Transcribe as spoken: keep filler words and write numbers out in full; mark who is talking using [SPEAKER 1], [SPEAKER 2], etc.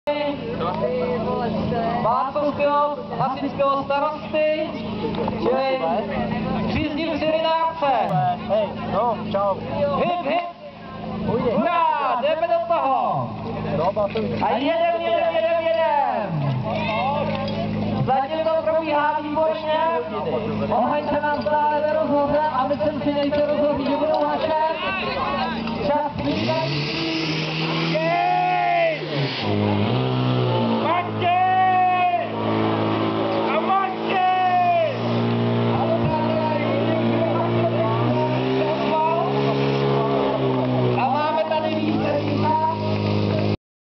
[SPEAKER 1] Václavského hasičského starosty, čili příznivci Rynáře.
[SPEAKER 2] Hej, no, čau.
[SPEAKER 1] Hip, hip. Hurá, jdeme do toho. A jedem, jedem, jedem, jedem. Zatím to probíhá výborně. Oheň se nám stále nerozhoře a myslím si, nejsou rozhodí, že budou hašet. Čas vydají.